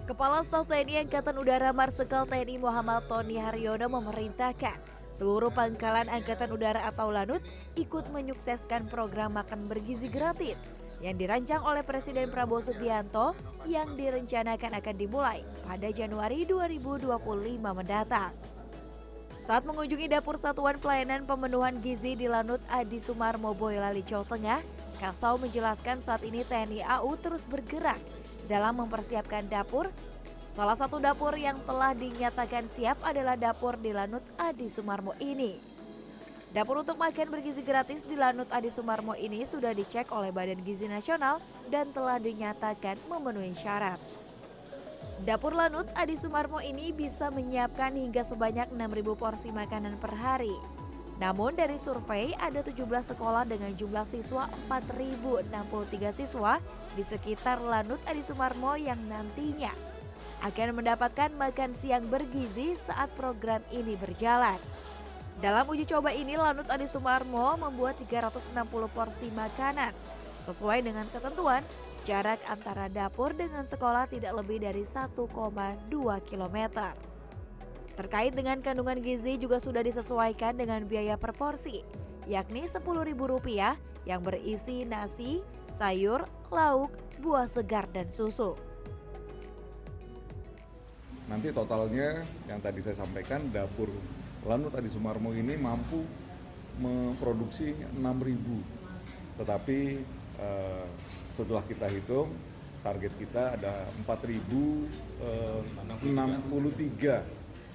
Kepala Staf TNI Angkatan Udara Marsikal TNI Muhammad Tony Haryono memerintahkan seluruh pangkalan Angkatan Udara atau Lanut ikut menyukseskan program makan bergizi gratis yang dirancang oleh Presiden Prabowo Subianto yang direncanakan akan dimulai pada Januari 2025 mendatang. Saat mengunjungi dapur Satuan Pelayanan Pemenuhan Gizi di Lanut Adi Sumarmo, Boyolali, Jawa Tengah, Kasau menjelaskan saat ini TNI AU terus bergerak dalam mempersiapkan dapur. Salah satu dapur yang telah dinyatakan siap adalah dapur di Lanut Adi Sumarmo ini. Dapur untuk makan bergizi gratis di Lanut Adi Sumarmo ini sudah dicek oleh Badan Gizi Nasional dan telah dinyatakan memenuhi syarat. Dapur Lanut Adi Sumarmo ini bisa menyiapkan hingga sebanyak 6.000 porsi makanan per hari. Namun dari survei ada 17 sekolah dengan jumlah siswa 4.063 siswa di sekitar Lanut Adi Sumarmo yang nantinya akan mendapatkan makan siang bergizi saat program ini berjalan. Dalam uji coba ini Lanut Adi Sumarmo membuat 360 porsi makanan. Sesuai dengan ketentuan, jarak antara dapur dengan sekolah tidak lebih dari 1,2 km. Terkait dengan kandungan gizi juga sudah disesuaikan dengan biaya per porsi, yakni Rp10.000 yang berisi nasi, sayur, lauk, buah segar, dan susu. Nanti totalnya yang tadi saya sampaikan, dapur Lanut Adi Sumarmo ini mampu memproduksi 6.000, tetapi setelah kita hitung target kita ada 4.063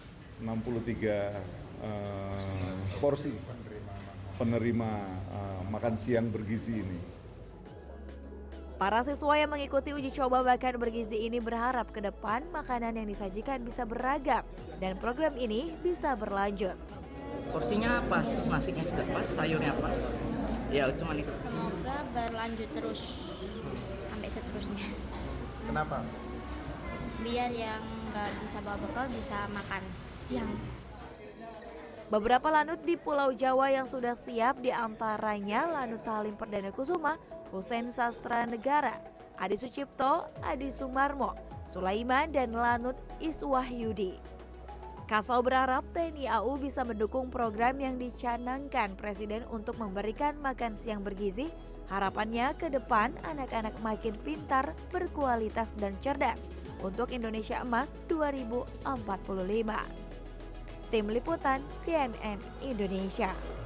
porsi penerima makan siang bergizi ini. Para siswa yang mengikuti uji coba makan bergizi ini berharap ke depan makanan yang disajikan bisa beragam dan program ini bisa berlanjut. Porsinya pas, nasinya juga pas, sayurnya pas. Ya cuma itu. Semoga berlanjut terus sampai seterusnya. Kenapa? Biar yang nggak bisa bawa bekal bisa makan siang. Beberapa lanut di Pulau Jawa yang sudah siap diantaranya Lanut Halim Perdana Kusuma, Hussein Sastra Negara, Adi Sucipto, Adi Sumarmo, Sulaiman, dan Lanut Iswahyudi. Kasau berharap TNI AU bisa mendukung program yang dicanangkan Presiden untuk memberikan makan siang bergizi. Harapannya ke depan anak-anak makin pintar, berkualitas, dan cerdas untuk Indonesia Emas 2045. Tim Liputan CNN Indonesia.